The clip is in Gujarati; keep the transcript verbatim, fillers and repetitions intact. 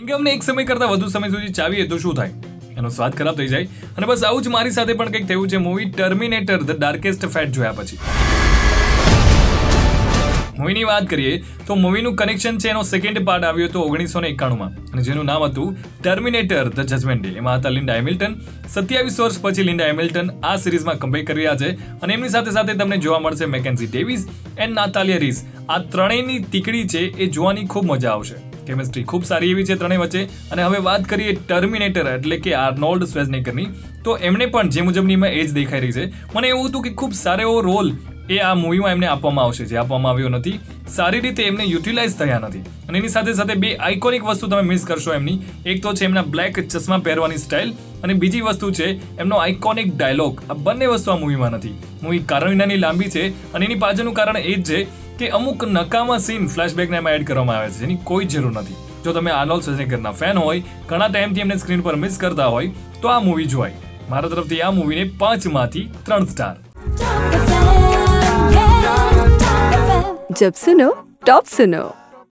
કે અમને એક સમય કરતા વધુ સમય સુધી ચાવીએ તો શું થાય, એનો સ્વાદ ખરાબ થઈ જાય. અને બસ આવું જ મારી સાથે પણ કંઈક થયું છે movie Terminator the Darkest Fate જોયા પછી. મૂવીની વાત કરીએ તો મૂવીનું કનેક્શન છે એનો સેકન્ડ પાર્ટ આવ્યો હતો ઓગણીસો ને એકાણુંમાં અને જેનું નામ હતું ટર્મિનેટર ધ જજમેન્ટ ડે. એમાં હતા લિન્ડા હેમિલ્ટન. સત્યાવીસ વર્ષ પછી લિન્ડા હેમિલ્ટન આ સિરીઝમાં કમ્બેક કરી રહ્યા છે અને એમની સાથે સાથે તમને જોવા મળશે Mackenzie Davis and Natalia Reyes. આ ત્રણેયની તીકડી છે એ જોવાની ખૂબ મજા આવશે. કેમિસ્ટ્રી ખૂબ સારી એવી છે ત્રણેય વચ્ચે. અને હવે વાત કરીએ ટર્મિનેટર એટલે કે આર્નોલ્ડ શ્વાર્ઝનેગરની, તો એમને પણ જે મુજબની એમાં એજ દેખાઈ રહી છે, મને એવું હતું કે ખૂબ સારો એવો રોલ એ આ મૂવીમાં એમને આપવામાં આવશે, જે આપવામાં આવ્યો નથી. સારી રીતે એમને યુટિલાઇઝ થયા નથી. અને એની સાથે સાથે બે આઇકોનિક વસ્તુ તમે મિસ કરશો એમની. એક તો છે એમના બ્લેક ચશ્મા પહેરવાની સ્ટાઇલ અને બીજી વસ્તુ છે એમનો આઇકોનિક ડાયલોગ. આ બંને વસ્તુ આ મૂવીમાં નથી. મૂવી કારણ વિનાની લાંબી છે અને એની પાછળનું કારણ એ જ છે કે અમુક નકામા સીન ફ્લેશબેકને એમાં એડ કરવામાં આવે છે જેની કોઈ જરૂર નથી. જો તમે આર્નોલ્ડ શ્વાર્ઝનેગરના ફેન હોય, ઘણા ટાઈમથી એમને સ્ક્રીન પર મિસ કરતા હોય તો આ મૂવી જોવાય. મારા તરફથી આ મૂવીને પાંચમાંથી ત્રણ સ્ટાર. जब सुनो टॉप सुनो.